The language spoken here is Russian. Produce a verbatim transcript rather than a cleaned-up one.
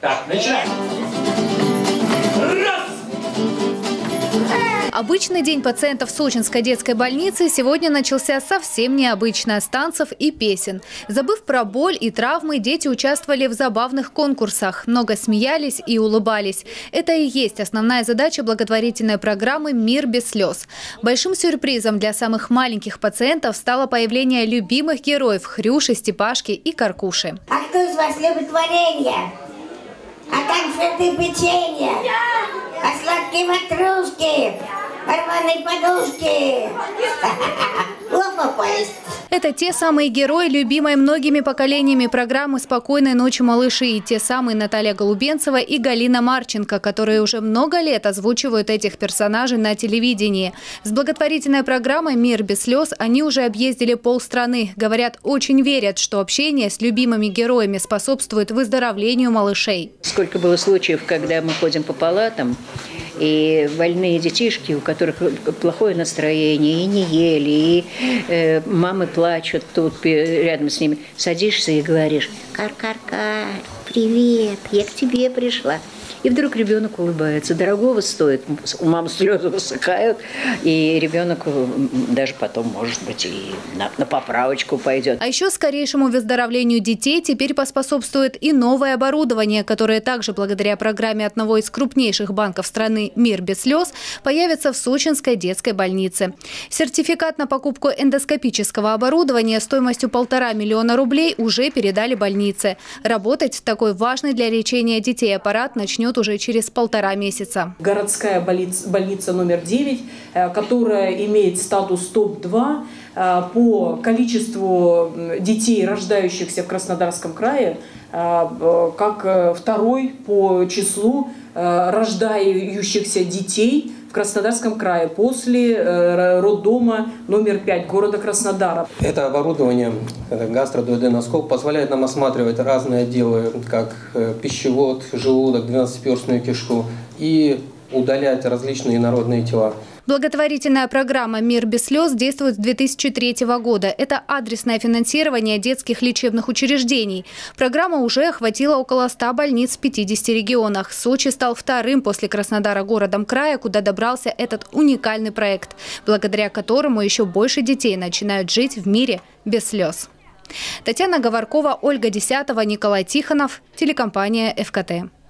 Так, начинаем. Раз! Обычный день пациентов Сочинской детской больницы сегодня начался совсем необычно – с танцев и песен. Забыв про боль и травмы, дети участвовали в забавных конкурсах, много смеялись и улыбались. Это и есть основная задача благотворительной программы «Мир без слез». Большим сюрпризом для самых маленьких пациентов стало появление любимых героев – Хрюши, Степашки и Каркуши. А кто из вас любит варенье? А конфеты, печенье? А сладкие ватрушки? Рваные подушки. Лопались. Это те самые герои, любимой многими поколениями программы «Спокойной ночи, малыши». И те самые Наталья Голубенцева и Галина Марченко, которые уже много лет озвучивают этих персонажей на телевидении. С благотворительной программой «Мир без слез» они уже объездили полстраны. Говорят, очень верят, что общение с любимыми героями способствует выздоровлению малышей. Сколько было случаев, когда мы ходим по палатам, и больные детишки, у которых плохое настроение, и не ели, и э, мамы плачут тут рядом с ними. Садишься и говоришь: «Кар-кар-кар, привет, я к тебе пришла». И вдруг ребенок улыбается. Дорогого стоит. У мамы слезы высыхают, и ребенок даже потом, может быть, и на, на поправочку пойдет. А еще скорейшему выздоровлению детей теперь поспособствует и новое оборудование, которое также благодаря программе одного из крупнейших банков страны «Мир без слез» появится в Сочинской детской больнице. Сертификат на покупку эндоскопического оборудования стоимостью полтора миллиона рублей уже передали больнице. Работать в такой важный для лечения детей аппарат начнет уже через полтора месяца. Городская больница, больница номер девять, которая имеет статус топ два по количеству детей, рождающихся в Краснодарском крае, как второй по числу рождающихся детей в Краснодарском крае после роддома номер пять города Краснодара. Это оборудование, это гастродуоденоскоп, позволяет нам осматривать разные отделы, как пищевод, желудок, двенадцатиперстную кишку, и удалять различные инородные тела. Благотворительная программа «Мир без слез» действует с две тысячи третьего года. Это адресное финансирование детских лечебных учреждений. Программа уже охватила около ста больниц в пятидесяти регионах. Сочи стал вторым после Краснодара городом края, куда добрался этот уникальный проект, благодаря которому еще больше детей начинают жить в мире без слез. Татьяна Говоркова, Ольга Десятова, Николай Тихонов, телекомпания «ФКТ».